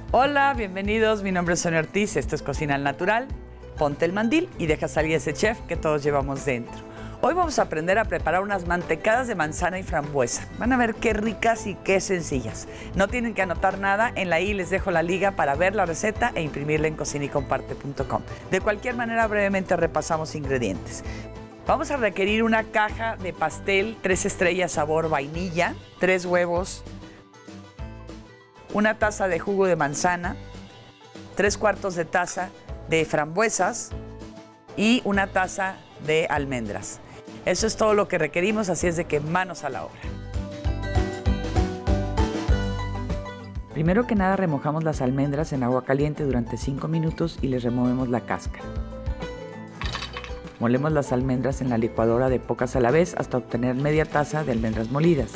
Hola, bienvenidos. Mi nombre es Sonia Ortiz. Esto es Cocina al Natural. Ponte el mandil y deja salir ese chef que todos llevamos dentro. Hoy vamos a aprender a preparar unas mantecadas de manzana y frambuesa. Van a ver qué ricas y qué sencillas. No tienen que anotar nada. En la i les dejo la liga para ver la receta e imprimirla en cocinaycomparte.com. De cualquier manera, brevemente repasamos ingredientes. Vamos a requerir una caja de pastel 3 estrellas sabor vainilla, 3 huevos, una taza de jugo de manzana, 3/4 de taza de frambuesas y una taza de almendras. Eso es todo lo que requerimos, así es de que manos a la obra. Primero que nada remojamos las almendras en agua caliente durante 5 minutos y les removemos la cáscara. Molemos las almendras en la licuadora de pocas a la vez hasta obtener media taza de almendras molidas.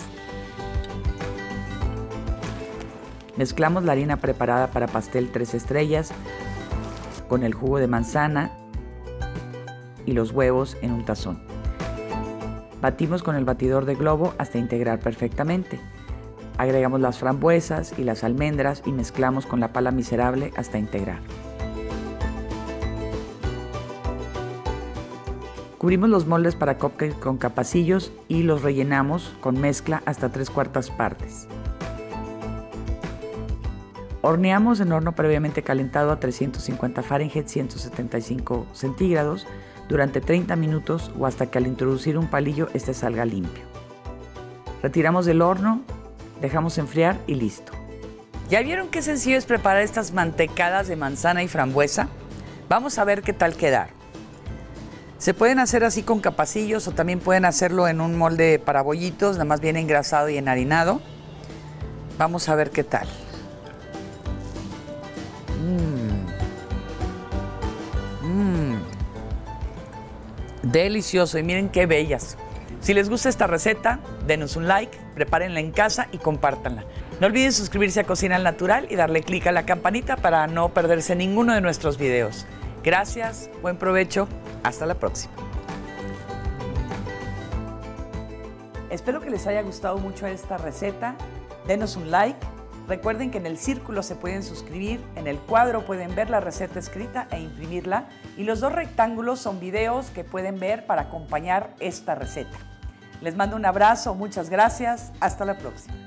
Mezclamos la harina preparada para pastel 3 estrellas con el jugo de manzana y los huevos en un tazón. Batimos con el batidor de globo hasta integrar perfectamente. Agregamos las frambuesas y las almendras y mezclamos con la pala miserable hasta integrar. Cubrimos los moldes para cupcake con capacillos y los rellenamos con mezcla hasta 3/4 partes. Horneamos en horno previamente calentado a 350 Fahrenheit 175 centígrados durante 30 minutos o hasta que al introducir un palillo este salga limpio. Retiramos del horno, dejamos enfriar y listo. ¿Ya vieron qué sencillo es preparar estas mantecadas de manzana y frambuesa? Vamos a ver qué tal quedaron. Se pueden hacer así con capacillos o también pueden hacerlo en un molde para bollitos, nada más bien engrasado y enharinado. Vamos a ver qué tal. Delicioso y miren qué bellas. Si les gusta esta receta, denos un like, prepárenla en casa y compártanla. No olviden suscribirse a Cocina al Natural y darle clic a la campanita para no perderse ninguno de nuestros videos. Gracias, buen provecho, hasta la próxima. Espero que les haya gustado mucho esta receta. Denos un like. Recuerden que en el círculo se pueden suscribir, en el cuadro pueden ver la receta escrita e imprimirla y los 2 rectángulos son videos que pueden ver para acompañar esta receta. Les mando un abrazo, muchas gracias, hasta la próxima.